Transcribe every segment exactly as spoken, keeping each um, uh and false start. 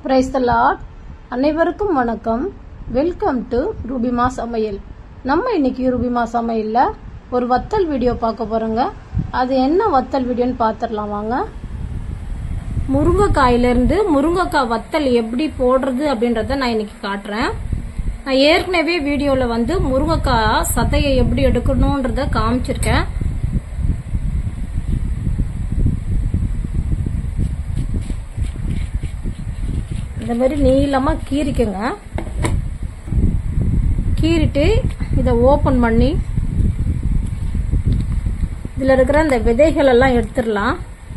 Praise the Lord. அனைவருக்கும் வணக்கம். Welcome to Rubima சமையல். நம்ம இன்னைக்கு ரூபிமா சமையல்ல ஒரு வத்தல் வீடியோ பார்க்க போறோங்க. அது என்ன வத்தல் வீடியோன்னு பார்த்துடலாம் வாங்க. முருங்கைக்காயிலிருந்து முருங்கைக்காய் வத்தல் எப்படி போடுறது அப்படின்றத நான் இன்னைக்கு காட்டுறேன். நான் ஏற்கனவே வீடியோல வந்து முருங்கைக்காய் சதையை எப்படி எடுக்கணும்ன்றத காமிச்சிருக்கேன். இந்த மாதிரி நீளமா கீறிக்கங்க. கீறிட்டு இதை ஓபன் பண்ணி இதுல இருக்கிற இந்த விதைகள் எல்லாம் எடுத்துடலாம்.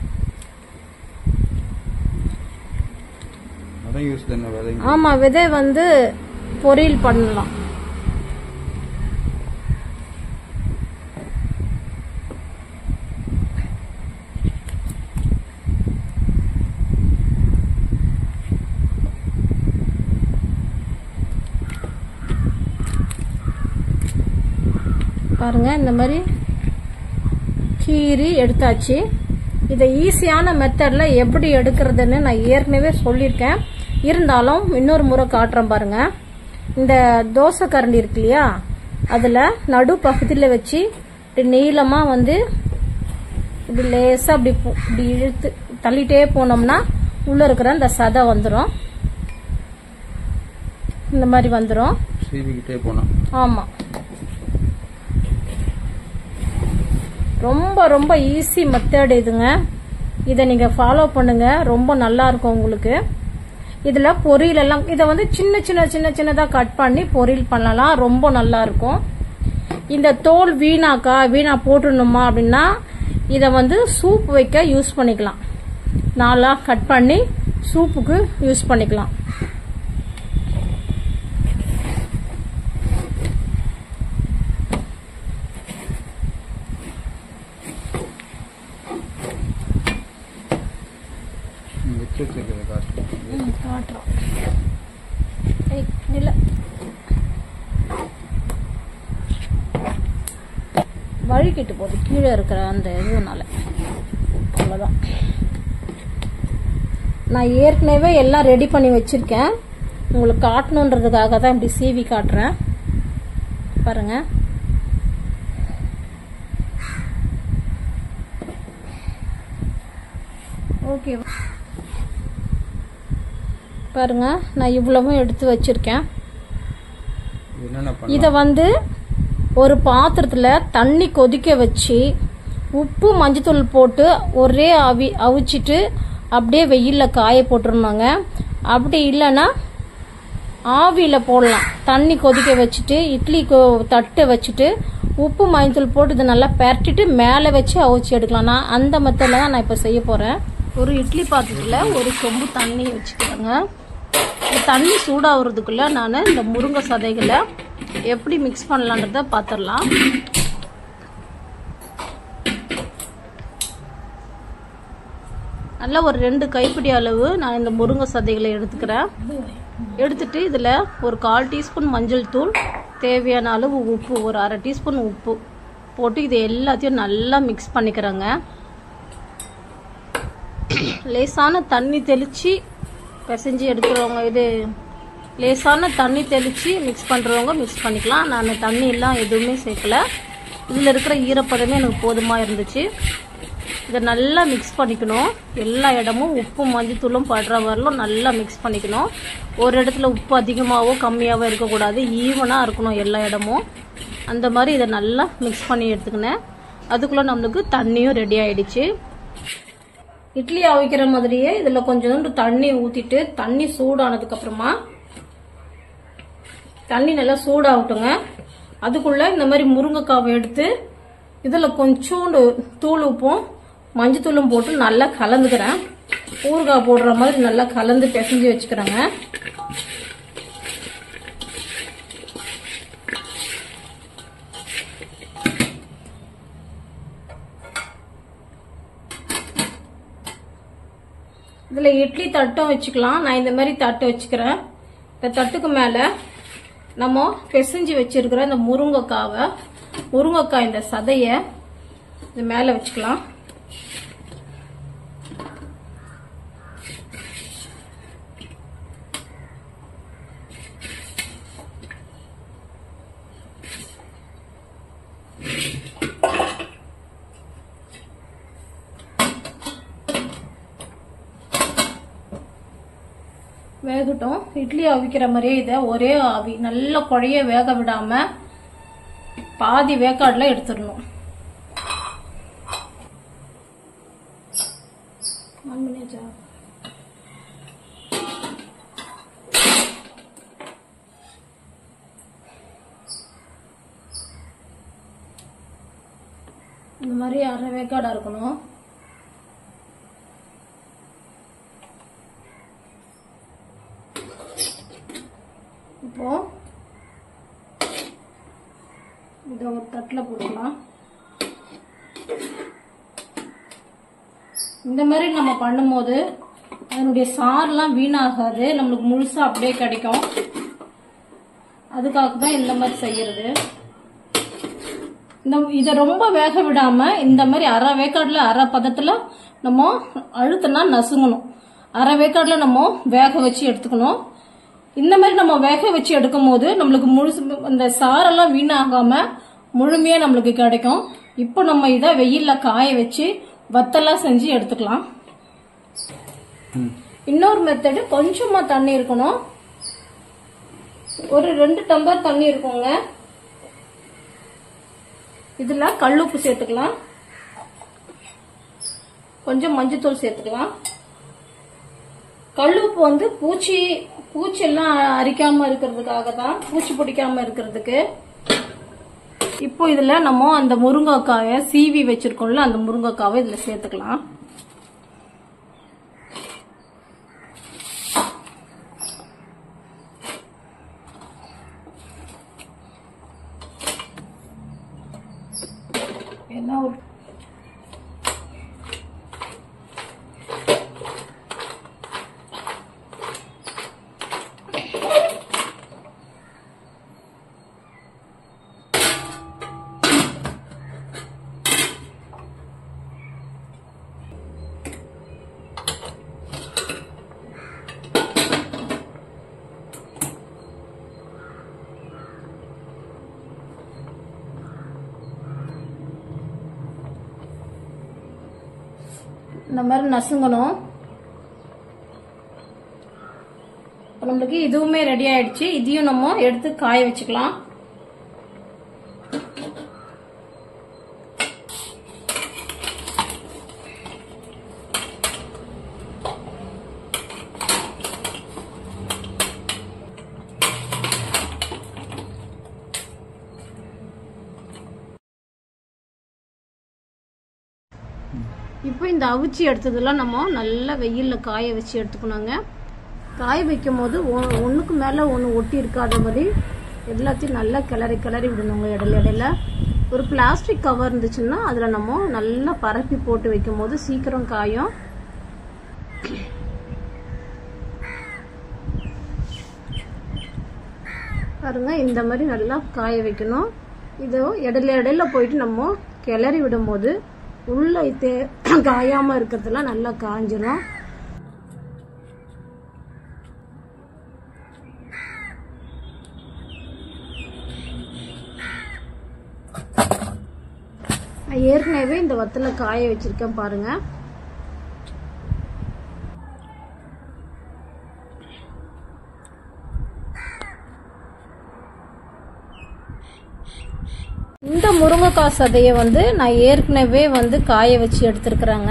ஆமா, விதை வந்து பொரியல் பண்ணலாம். பாருங்க, இந்த மாதிரி கீறி எடுத்தாச்சு. இதை ஈஸியான மெத்தட்ல எப்படி எடுக்கிறதுன்னு நான் ஏற்கனவே சொல்லியிருக்கேன். இருந்தாலும் இன்னொரு முறை காட்டுறேன் பாருங்க. இந்த தோசை கரண்டி இருக்கு இல்லையா, அதுல நடு பகுதியில வச்சு இப்படி நீளமா வந்து இப்படி லேசா அப்படி இப்படி இழுத்து தள்ளிட்டே போனோம்னா உள்ள இருக்கிற இந்த சதை வந்துடும். இந்த மாதிரி வந்துடும். ஆமா, ரொம்ப ரொம்ப ஈஸி மெத்தட் இதுங்க. இதை நீங்க ஃபாலோ பண்ணுங்க, ரொம்ப நல்லா இருக்கும் உங்களுக்கு. இதுல பொரியல் எல்லாம் இதை வந்து சின்ன சின்ன சின்ன சின்னதா கட் பண்ணி பொரியல் பண்ணலாம், ரொம்ப நல்லா இருக்கும். இந்த தோல் வீணாக்கா வீணா போட்டுடணுமா அப்படின்னா இதை வந்து சூப் வைக்க யூஸ் பண்ணிக்கலாம். நாலா கட் பண்ணி சூப்புக்கு யூஸ் பண்ணிக்கலாம். வழுக்கிட்டு போகுது கீழே இருக்கிற அந்த இதுனால. அவ்வளவுதான். நான் ஏற்கனவே எல்லாம் ரெடி பண்ணி வச்சிருக்கேன். உங்களுக்கு காட்டணுன்றதுக்காக தான் இப்படி சீவி காட்டுறேன். பாருங்க, ஓகே. பாருங்க, நான் இவ்வளவும் எடுத்து வச்சிருக்கேன். இத வந்து ஒரு பாத்திரத்துல தண்ணி கொதிக்க வச்சு உப்பு மஞ்சத்தூள் போட்டு ஒரே அவி அவிச்சிட்டு அப்படியே வெயில்ல காய போட்டுருந்தாங்க. அப்படி இல்லைன்னா ஆவியில போடலாம். தண்ணி கொதிக்க வச்சுட்டு இட்லி தட்டை வச்சுட்டு உப்பு மஞ்சத்தூள் போட்டு இதை நல்லா பரட்டிட்டு மேலே வச்சு அவிச்சு எடுக்கலாம். நான் அந்த மெத்தட்ல தான் நான் இப்ப செய்ய போறேன். ஒரு இட்லி பாத்திரத்துல ஒரு சொம்பு தண்ணி வச்சுக்கோங்க. தண்ணி சூடாகிறதுக்குள்ள நான் இந்த முருங்கை சதைகளை எப்படி மிக்ஸ் பண்ணலான்றத பாத்திரலாம். நல்லா ஒரு ரெண்டு கைப்பிடி அளவு நான் இந்த முருங்கை சதைகளை எடுத்துக்கிறேன். எடுத்துட்டு இதுல ஒரு கால் டீஸ்பூன் மஞ்சள் தூள், தேவையான அளவு உப்பு, ஒரு அரை டீஸ்பூன் உப்பு போட்டு இது எல்லாத்தையும் நல்லா மிக்ஸ் பண்ணிக்கிறேங்க. லேசான தண்ணி தெளிச்சு பிசைஞ்சு எடுக்கிறவங்க, இது லேசான தண்ணி தெளிச்சு மிக்ஸ் பண்றவங்க மிக்ஸ் பண்ணிக்கலாம். நான் தண்ணி எல்லாம் எதுவுமே சேர்க்கல. இதுல இருக்கிற ஈரப்பதமே எனக்கு போதுமா இருந்துச்சு. இதை நல்லா மிக்ஸ் பண்ணிக்கணும். எல்லா இடமும் உப்பு மஞ்சத்தூளும் படுற வரலும் நல்லா மிக்ஸ் பண்ணிக்கணும். ஒரு இடத்துல உப்பு அதிகமாகவோ கம்மியாவோ இருக்கக்கூடாது, ஈவனா இருக்கணும் எல்லா இடமும். அந்த மாதிரி இதை நல்லா மிக்ஸ் பண்ணி எடுத்துக்கினேன். அதுக்குள்ள நம்மளுக்கு தண்ணியும் ரெடி ஆயிடுச்சு. இட்லி அவிக்கிற மாதிரியே இதுல கொஞ்சோண்டு தண்ணி ஊத்திட்டு தண்ணி சூடானதுக்கு அப்புறமா தண்ணி நல்லா சூடாகட்டுங்க. அதுக்குள்ள இந்த மாதிரி முருங்கைக்காவை எடுத்து இதுல கொஞ்சோண்டு தூள் உப்பும் மஞ்சத்தூளும் போட்டு நல்லா கலந்துக்கிறேன். ஊறுகாய் போடுற மாதிரி நல்லா கலந்து பிசைஞ்சு வச்சுக்கிறேங்க. இதுல இட்லி தட்டும் வச்சுக்கலாம். நான் இந்த மாதிரி தட்டு வச்சுக்கிறேன். இந்த தட்டுக்கு மேல நம்ம பிசைஞ்சு வச்சிருக்கிற இந்த முருங்கைக்காவை முருங்கைக்காய் இந்த சதைய இது மேல வச்சுக்கலாம். வேகட்டும். இட்லி அவிக்கிற மாதிரியே இதை ஒரே ஆவி நல்ல குழைய வேக விடாம பாதி வேக்காடுல எடுத்துடணும். இந்த மாதிரி அரை வேக்காடா இருக்கணும். இப்போ இதை ஒரு தட்டில் போட்டுக்கலாம். இந்த மாதிரி நம்ம பண்ணும்போது அதனுடைய சாரெல்லாம் வீணாகாது, நம்மளுக்கு முழுசா அப்படியே கிடைக்கும். அதுக்காக தான் இந்த மாதிரி செய்யறது. இந்த இதை ரொம்ப வேக விடாம இந்த மாதிரி அரை வேக்காடுல அரை பதத்துல நம்ம அழுத்தினா நசுங்கணும். அரை வேக்காடுல நம்ம வேக வச்சு எடுத்துக்கணும். இந்த மாதிரி நம்ம வேக வச்சு எடுக்கும் போது நம்மளுக்கு முழுசு அந்த சாரெல்லாம் வீணாகாம முழுமையா நம்மளுக்கு கிடைக்கும். இப்போ நம்ம இதை வெயில்ல காய வச்சு வத்தெல்லாம் செஞ்சு எடுத்துக்கலாம். இன்னொரு மெத்தடு, கொஞ்சமா தண்ணி இருக்கணும். ஒரு ரெண்டு டம்ளர் தண்ணி இருக்குங்க. இதுல கல்லுப்பு சேர்த்துக்கலாம், கொஞ்சம் மஞ்சத்தூள் சேர்த்துக்கலாம். கல்லுப்பு வந்து பூச்சி பூச்சி எல்லாம் அரிக்காம இருக்கிறதுக்காக தான், பூச்சி பிடிக்காம இருக்கிறதுக்கு. இப்போ இதுல நம்ம அந்த முருங்கைக்காயை சீவி வச்சிருக்கோம்ல, அந்த முருங்கைக்காவை இதுல சேர்த்துக்கலாம். எல்லாம் ஒரு இந்த மாதிரி நசுங்கணும். நம்மளுக்கு இதுவுமே ரெடி ஆயிடுச்சு. இதையும் நம்ம எடுத்து காய வச்சுக்கலாம். இப்போ இந்த அவிச்சி எடுத்ததெல்லாம் நம்ம நல்லா வெயில்ல காய வச்சு எடுத்துக்கணுங்க. காய வைக்கும் போது ஒண்ணுக்கு மேல ஒண்ணு ஒட்டி இருக்காத மாதிரி எல்லாத்தையும் நல்லா கிளறி கிளறி விடணுங்க. இடையில இடையில ஒரு பிளாஸ்டிக் கவர் இருந்துச்சுன்னா அதுல நம்ம நல்லா பரப்பி போட்டு வைக்கும் போது சீக்கிரம் காயும். பாருங்க, இந்த மாதிரி நல்லா காய வைக்கணும். இதோ இடையில இடையில போயிட்டு நம்ம கிளறி விடும் போது உள்ள காயாம இருக்கிறதுலாம் நல்லா காஞ்சிடும். ஏற்கனவே இந்த வத்தல காய வச்சிருக்கேன் பாருங்க. இந்த முருங்கைக்காய் சதையை வந்து நான் ஏற்கனவே வந்து காய வச்சு எடுத்துருக்குறேங்க.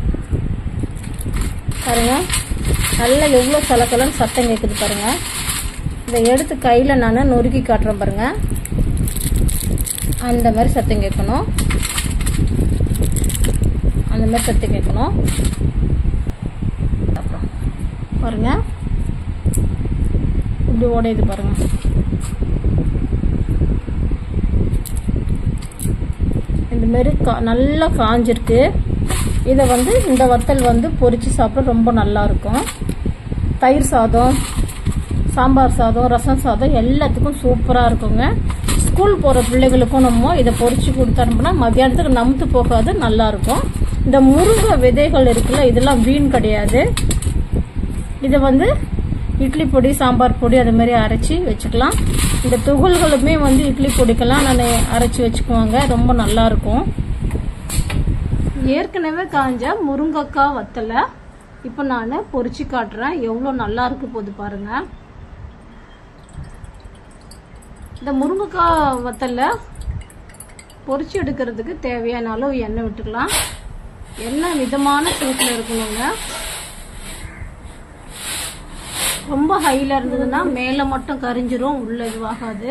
பாருங்க, நல்லா எவ்வளோ சலக்கலன்னு சத்தம் கேட்குது பாருங்க. இதை எடுத்து கையில் நான் நொறுக்கி காட்டுறேன் பாருங்க. அந்த மாதிரி சத்தம் கேட்கணும், அந்த மாதிரி சத்தம் கேட்கணும். பாருங்க, இப்படி ஓடையுது பாருங்க. இந்த மாதிரி நல்லா காஞ்சிருக்கு. இதை வந்து இந்த வத்தல் வந்து பொரிச்சு சாப்பிட ரொம்ப நல்லா இருக்கும். தயிர் சாதம், சாம்பார் சாதம், ரசம் சாதம் எல்லாத்துக்கும் சூப்பராக இருக்குங்க. ஸ்கூல் போகிற பிள்ளைகளுக்கும் நம்ம இதை பொரிச்சு கொடுத்தோம்னா மத்தியானத்துக்கு நமுத்து போகாது, நல்லா இருக்கும். இந்த முருங்கை விதைகள் இருக்குல்ல, இதெல்லாம் வீண் கிடையாது. இதை வந்து இட்லி பொடி, சாம்பார் பொடி அது மாதிரி அரைச்சி வச்சுக்கலாம். இந்த துகள்களுமே வந்து இட்லி பொடிக்கெல்லாம் நான் அரைச்சி வச்சுக்குவாங்க, ரொம்ப நல்லா இருக்கும். ஏற்கனவே காஞ்ச முருங்கைக்காய் வத்தலை இப்போ நான் பொரிச்சு காட்டுறேன் எவ்வளோ நல்லா இருக்கு போது பாருங்க. இந்த முருங்கைக்காய் வத்தல்ல பொரிச்சு எடுக்கிறதுக்கு தேவையான அளவு எண்ணெய் விட்டுக்கலாம். எண்ணெய் மிதமான சூட்டில் இருக்கணுங்க. ரொம்ப ஹைல இருந்ததுன்னா மேலே மட்டும் கரிஞ்சிரும், உள்ள இதுவாகாது.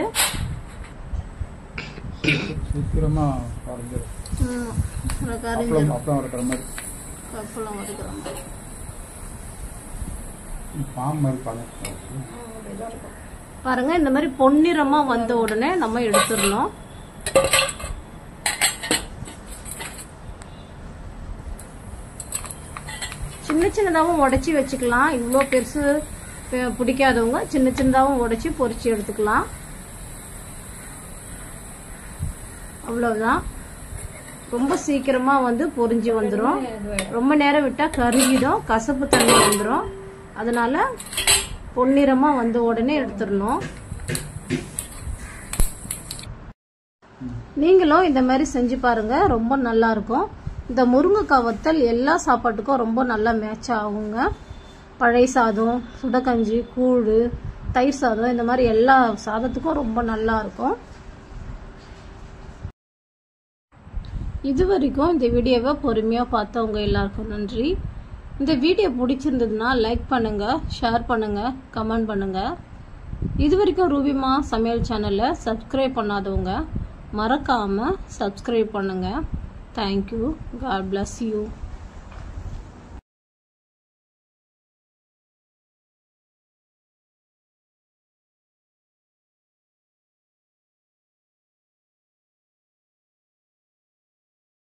சீக்கிரமா கரிஞ்சிரும். கரிஞ்சிரும் அப்பளம் வறுக்கிற மாதிரி. அப்பளம் வறுக்கிற மாதிரி. பாருங்க இந்த மாதிரி பொன்னிறமா வந்த உடனே நம்ம எடுத்துடணும். சின்ன சின்னதாவும் உடைச்சி வச்சுக்கலாம். இவ்வளோ பெருசு பிடிக்காதவங்க சின்ன சின்னதாவும் உடைச்சி பொரிச்சு எடுத்துக்கலாம். அவ்வளவுதான். ரொம்ப சீக்கிரமா வந்து பொரிஞ்சு வந்துடும். ரொம்ப நேரம் விட்டா கருகிடும், கசப்பு தண்ணி வந்துடும். அதனால பொன்னிறமா வந்த உடனே எடுத்துடணும். நீங்களும் இந்த மாதிரி செஞ்சு பாருங்க, ரொம்ப நல்லா இருக்கும். இந்த முருங்கைக்காய் வத்தல் எல்லா சாப்பாட்டுக்கும் ரொம்ப நல்லா மேட்ச் ஆகுங்க. பழைய சாதம், சுடக்கஞ்சி, கூழ், தயிர் சாதம், இந்த மாதிரி எல்லா சாதத்துக்கும் ரொம்ப நல்லா இருக்கும். இது வரைக்கும் இந்த வீடியோவை பொறுமையாக பார்த்தவங்க எல்லாருக்கும் நன்றி. இந்த வீடியோ பிடிச்சிருந்ததுன்னா லைக் பண்ணுங்க, ஷேர் பண்ணுங்க, கமெண்ட் பண்ணுங்க. இது வரைக்கும் ரூபிமா சமையல் சேனலை சப்ஸ்கிரைப் பண்ணாதவங்க மறக்காம சப்ஸ்கிரைப் பண்ணுங்க. தேங்க்யூ. God bless you.